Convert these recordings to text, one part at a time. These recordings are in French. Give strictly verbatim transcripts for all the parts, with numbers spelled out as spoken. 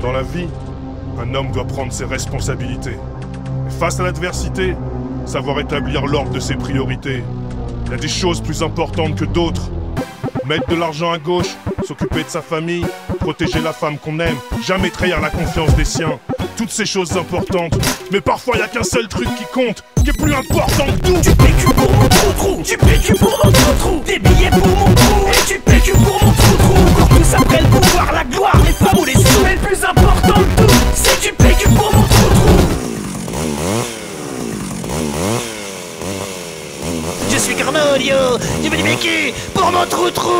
Dans la vie, un homme doit prendre ses responsabilités. Et face à l'adversité, savoir établir l'ordre de ses priorités. Il y a des choses plus importantes que d'autres. Mettre de l'argent à gauche, s'occuper de sa famille, protéger la femme qu'on aime, jamais trahir la confiance des siens. Toutes ces choses importantes. Mais parfois y a qu'un seul truc qui compte, qui est plus important que tout. Du P Q pour mon trou-trou, du P Q pour mon trou-trou, des billets pour mon trou, et du P Q pour mon trou-trou. Encore tous après le pouvoir, la gloire, les femmes ou les sous. Mais le plus important de tout, c'est du P Q pour mon trou-trou. Je suis Cornolio, du P Q pour mon trou-trou.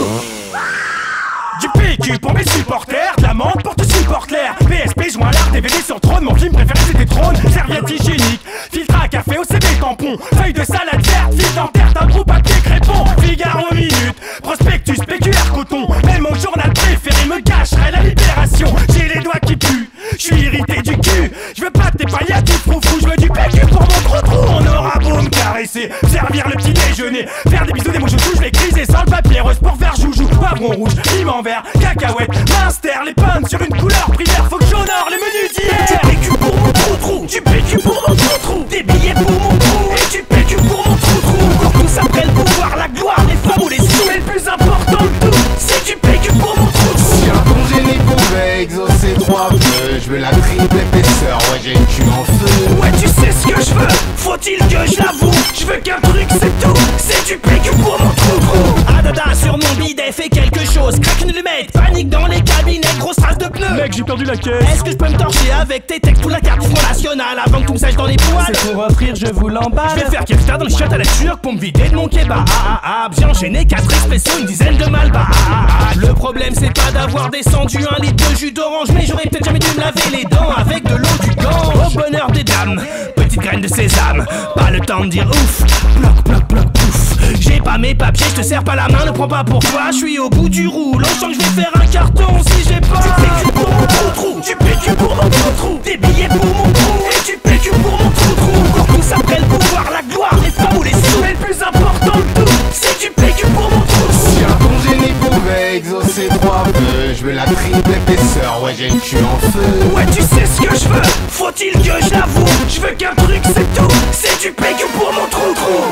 Du P Q pour mes supporters, de la menthe pour te supporter l'air. P S P joint l'art, D V D sur Trône, mon film préféré c'était Trône. Serviette hygiénique, filtre à café, O C D tampon, feuille de salade verte, fil dentaire, d'un gros papier crépon. Figaro minute, prospectus, P Q R coton. Même mon journal préféré me cacherait la libération. J'ai les doigts qui puent, je suis irrité du cul. Je veux pas de tes palliatifs froufrou, je veux du P Q pour mon trou-trou. On aura beau me caresser, servir le petit déjeuner, faire des bisous, des mots chouchous, je vais criser sans le papier rose pour faire joujou. Poivron rouge, piment vert, cacahuètes, minster, les pommes sur une couleur primaire. Faut que j'honore les menus d'hier. Du P Q pour mon trou-trou, du P Q pour mon trou-trou, des billets pour mon trou, et du P Q pour mon trou-trou. Encore tous après le pouvoir, la gloire, les femmes ou les sous. Mais le plus important de tout, c'est du P Q pour mon trou-trou. Si un congénie pouvait exaucer trois vœux, je veux la triple épaisseur, ouais j'ai une cul en feu. Ouais tu sais ce que je veux, faut-il que je l'avoue. Je veux qu'un truc c'est tout, c'est du P Q pour mon trou-trou. Adada sur mon bidet fait quelque chose, craque une allumette, panique dans les cabinets, grosse trace de pneus. Mec, j'ai perdu la caisse. Est-ce que je peux me torcher avec tes textes ou la carte du Front National avant que tout me sèche dans les poils? C'est pour offrir, je vous l'emballe. Je vais faire quelqu'un dans le chiottes à la turque pour me vider de mon kebab. Ah ah ah, bien enchaîné, quatre expressos, une dizaine de malbas. Ah ah ah, le problème c'est pas d'avoir descendu un litre de jus d'orange, mais j'aurais peut-être jamais dû me laver les dents avec de l'eau du Gange. Au bonheur des dames, petite graine de sésame, pas le temps de dire ouf, bloc bloc bloc pouf. J'ai pas mes papiers, je te serre pas la main, ne prends pas pour toi, je suis au bout du rouleau, je sens que je vais faire un carton si j'ai pas. Du P Q pour mon trou-trou, du P Q pour mon trou-trou, des billets pour mon trou, et du P Q pour mon trou-trou. Encore tous après le pouvoir, la gloire, les femmes ou les sous. Mais le plus important de tout, c'est du P Q pour mon trou-trou. Si un congénie pouvait exaucer trois vœux, je veux la triple épaisseur, ouais j'ai une cul en feu. Ouais tu sais ce que je veux, faut-il que je l'avoue. Je veux qu'un truc c'est tout, c'est du P Q pour mon trou-trou.